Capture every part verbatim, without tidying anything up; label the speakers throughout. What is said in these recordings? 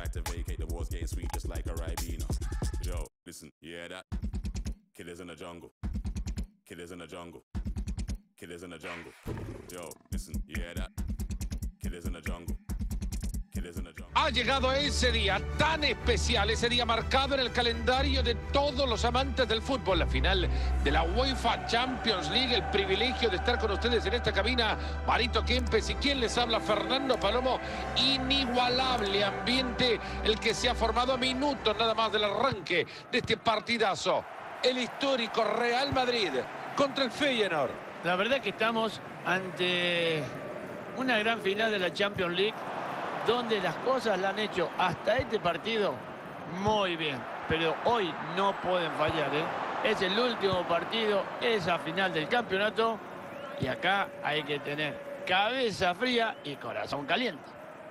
Speaker 1: decide to vacate. The war's getting sweet just like a Ribena. Yo, listen, you hear that? Killers in the jungle. Killers in the jungle. Killers in the jungle. Yo, listen, you hear that? Killers in the jungle.
Speaker 2: Ha llegado ese día tan especial, ese día marcado en el calendario de todos los amantes del fútbol, la final de la UEFA Champions League, el privilegio de estar con ustedes en esta cabina, Marito Kempes y quien les habla, Fernando Palomo. Inigualable ambiente el que se ha formado a minutos nada más del arranque de este partidazo, el histórico Real Madrid contra el Feyenoord.
Speaker 3: La verdad es que estamos ante una gran final de la Champions League, donde las cosas la han hecho hasta este partido muy bien. Pero hoy no pueden fallar, ¿eh? Es el último partido, esa final del campeonato. Y acá hay que tener cabeza fría y corazón caliente.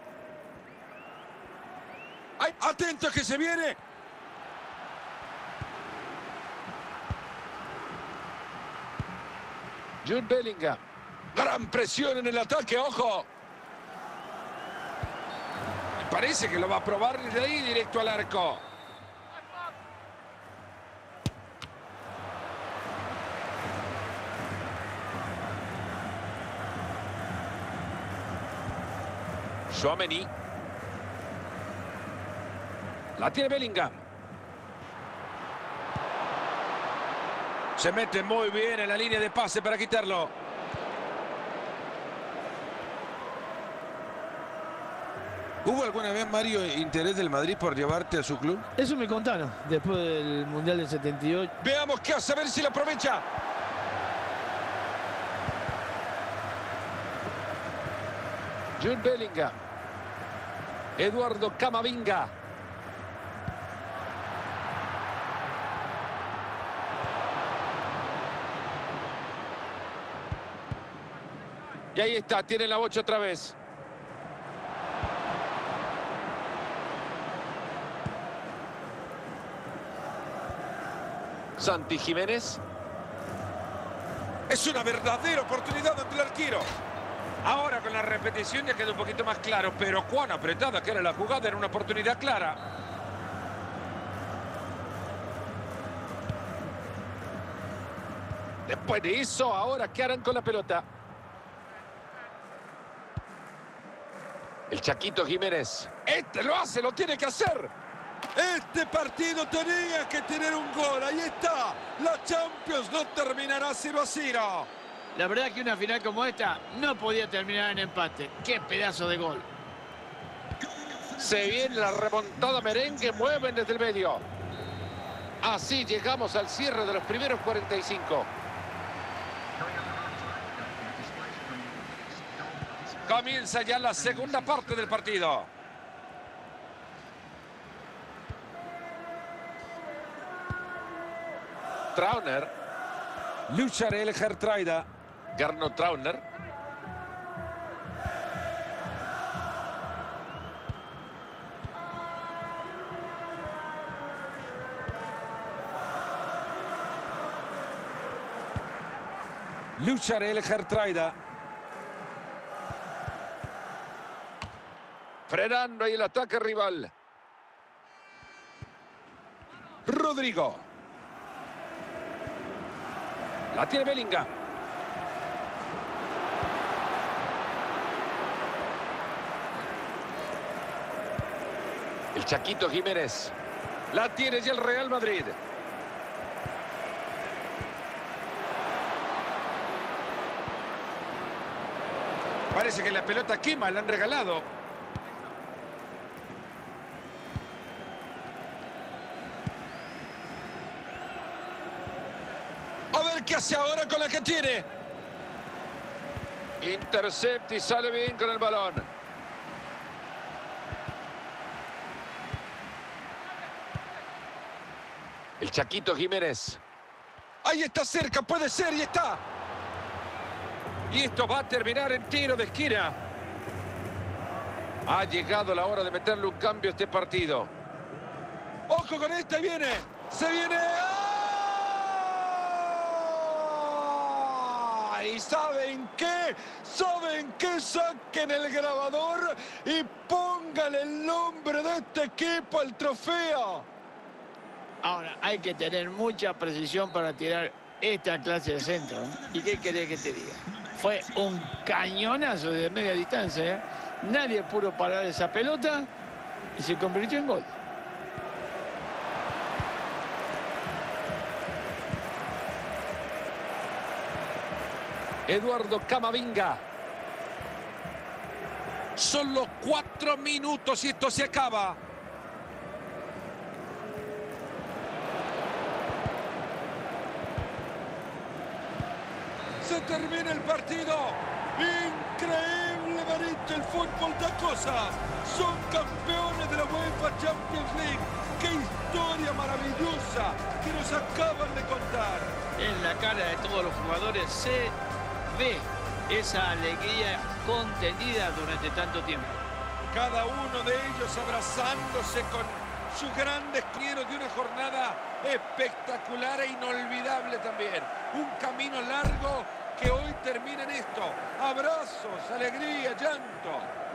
Speaker 2: ¡Ay, atento que se viene! Jude Bellingham. Gran presión en el ataque, ojo. Parece que lo va a probar desde ahí directo al arco. Tchouaméni. La tiene Bellingham. Se mete muy bien en la línea de pase para quitarlo.
Speaker 4: ¿Hubo alguna vez, Mario, interés del Madrid por llevarte a su club?
Speaker 5: Eso me contaron después del Mundial del setenta y ocho.
Speaker 2: Veamos qué hace, a ver si lo aprovecha. Jude Bellingham. Eduardo Camavinga. Y ahí está, tiene la bocha otra vez. Santi Jiménez. Es una verdadera oportunidad ante el arquero. Ahora con la repetición ya queda un poquito más claro, pero cuán apretada que era la jugada, era una oportunidad clara. Después de eso, ahora ¿qué harán con la pelota? El Chaquito Jiménez. Este lo hace, lo tiene que hacer. Este partido tenía que tener un gol. Ahí está. La Champions no terminará cero a cero.
Speaker 3: La verdad que una final como esta no podía terminar en empate. ¡Qué pedazo de gol!
Speaker 2: Se viene la remontada merengue. Mueven desde el medio. Así llegamos al cierre de los primeros cuarenta y cinco. Comienza ya la segunda parte del partido. Trauner. Lucharel Gertraida. Gernot Trauner. Lucharel Gertraida. Frenando ahí el ataque rival. Rodrigo. La tiene Bellingham. El Chaquito Jiménez. La tiene ya el Real Madrid. Parece que la pelota quema, la han regalado. A ver qué hace ahora con la que tiene. Intercepta y sale bien con el balón. El Chaquito Jiménez. Ahí está cerca, puede ser, y está. Y esto va a terminar en tiro de esquina. Ha llegado la hora de meterle un cambio a este partido. ¡Ojo con esta! ¡Y viene! ¡Se viene! ¡Ah!
Speaker 6: ¿Y saben qué? ¿Saben qué? Saquen el grabador y póngale el nombre de este equipo al trofeo.
Speaker 3: Ahora, hay que tener mucha precisión para tirar esta clase de centro, ¿eh? ¿Y qué querés que te diga? Fue un cañonazo de media distancia, ¿eh? Nadie pudo parar esa pelota y se convirtió en gol.
Speaker 2: Eduardo Camavinga.
Speaker 4: Solo cuatro minutos y esto se acaba.
Speaker 6: Se termina el partido. Increíble, Marito, el fútbol da cosas. Son campeones de la UEFA Champions League. ¡Qué historia maravillosa que nos acaban de contar!
Speaker 3: En la cara de todos los jugadores se ve esa alegría contenida durante tanto tiempo.
Speaker 6: Cada uno de ellos abrazándose con sus grandes quiero de una jornada espectacular e inolvidable también. Un camino largo que hoy termina en esto. Abrazos, alegría, llanto.